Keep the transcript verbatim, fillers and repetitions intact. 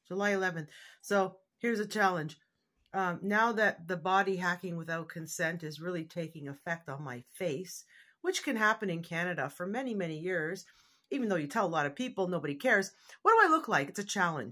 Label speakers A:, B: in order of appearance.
A: July eleventh. So here's a challenge. Um, now that the body hacking without consent is really taking effect on my face, which can happen in Canada for many, many years, even though you tell a lot of people, nobody cares. What do I look like? It's a challenge.